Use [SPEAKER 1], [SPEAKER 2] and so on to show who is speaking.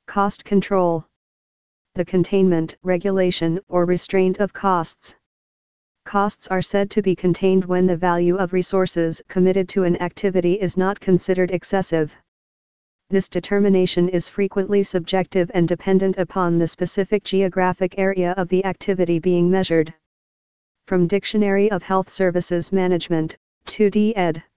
[SPEAKER 1] Cost control. The containment, regulation, or restraint of costs. Costs are said to be contained when the value of resources committed to an activity is not considered excessive. This determination is frequently subjective and dependent upon the specific geographic area of the activity being measured. From Dictionary of Health Services Management, 2D ed.